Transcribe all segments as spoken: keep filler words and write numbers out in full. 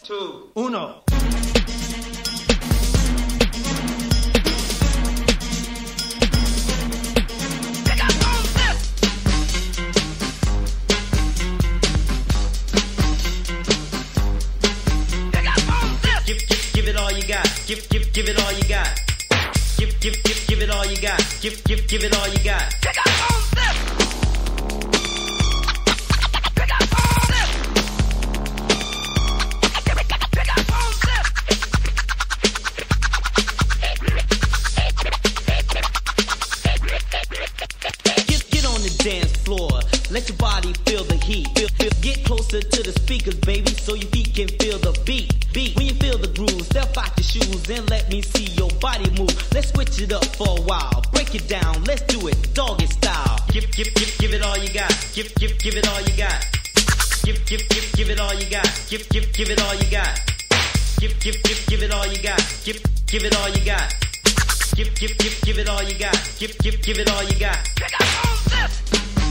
two, uno. Give, give, give it all you got. Give, give, give, give it all you got. Give, give, give it all you got. Pick up on this. Pick up on this. Pick up on this. Get, get on the dance floor. Let your body feel the heat. Feel, feel, get closer to the speakers, baby, so your feet can feel the beat. Beat. When you feel the groove, step out your shoes and let me see your body move. Let's switch it up for a while. Break it down. Let's do it doggy style. Give, give, give, give it all you got. Give, give, give it all you got. Give, give, give, give it all you got. Give, give, give it all you got. Give, give, give, give it all you got. Give, give it all you got. Give, give, give, give it all you got. Give, give, give it all you got. Pick up on this.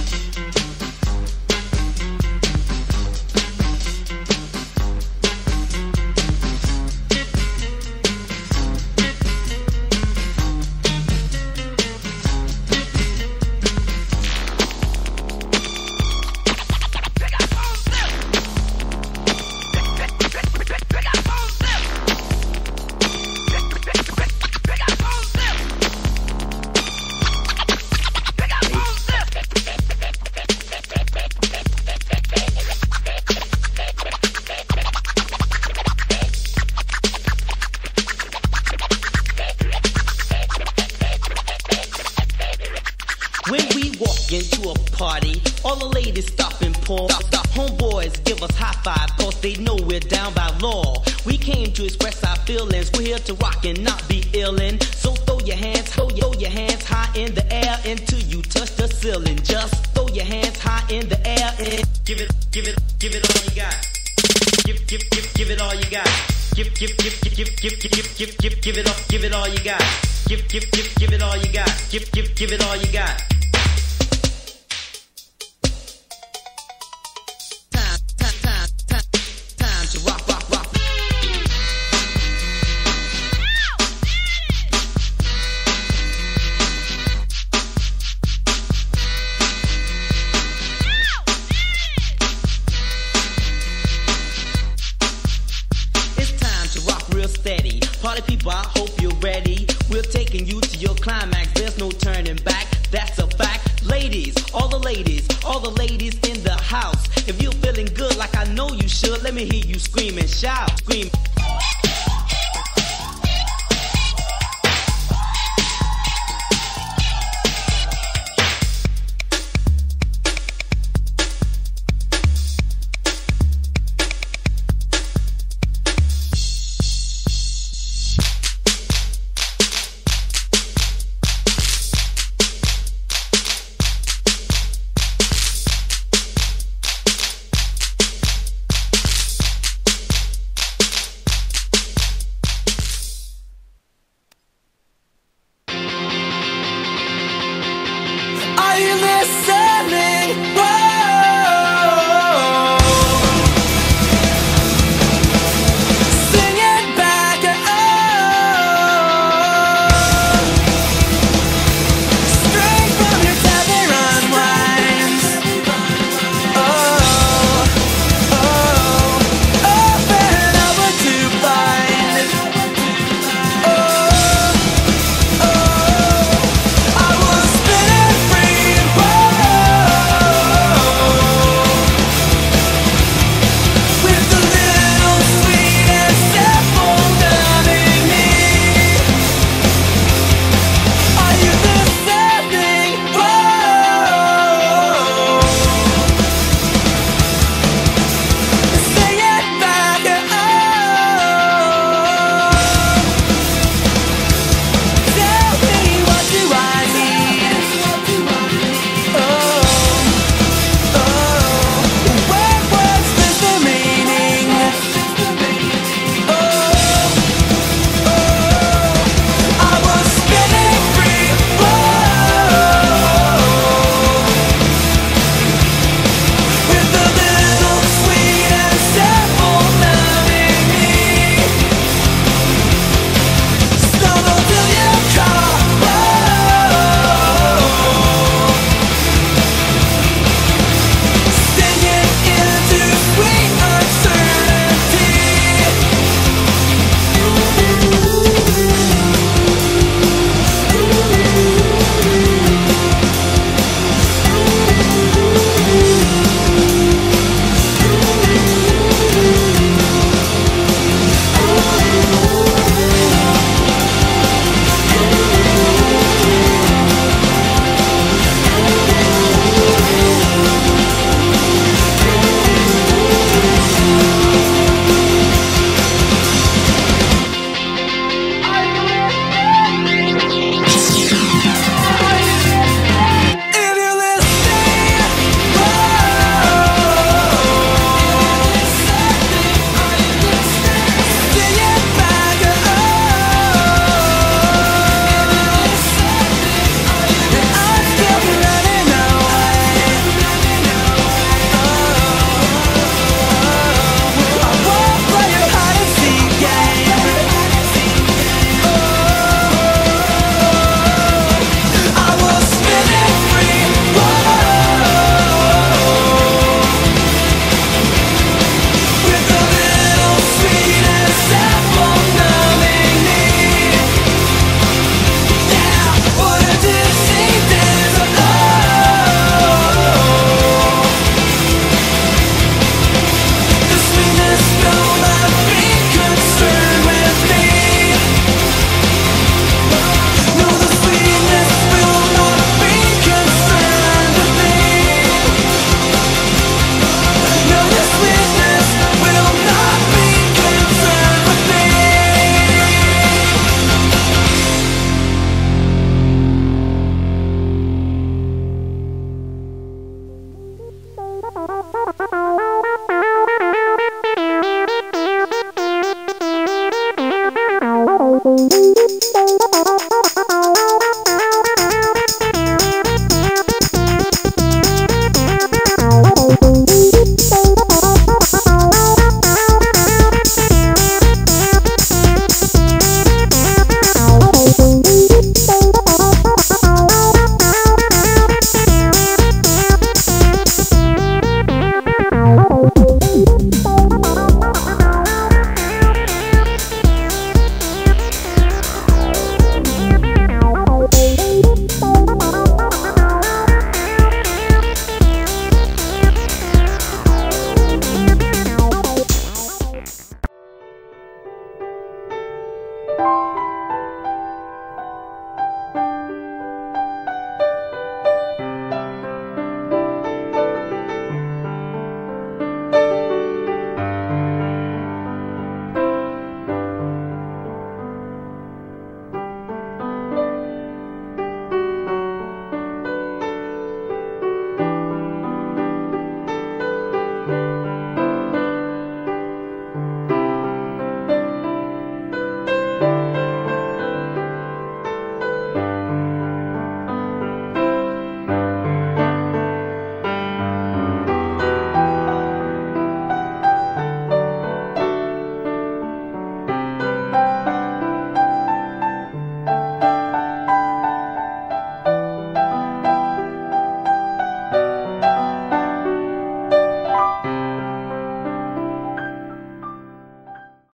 When we walk into a party, all the ladies stop and pause. The homeboys give us high five, cause they know we're down by law. We came to express our feelings, we're here to rock and not be illin'. So throw your hands, throw your, throw your hands high in the air until you touch the ceiling. Just throw your hands high in the air and give it, give it, give it all you got. Give, give, give, give it all you got. Give, give, give, give, give, give, give, give, give, give it all, give it all you got. Give, give, give, give it all you got. Give, give, give it all you got. Steady. Party people, I hope you're ready. We're taking you to your climax. There's no turning back. That's a fact. Ladies, all the ladies, all the ladies in the house. If you're feeling good like I know you should, let me hear you scream and shout. Scream. Bye.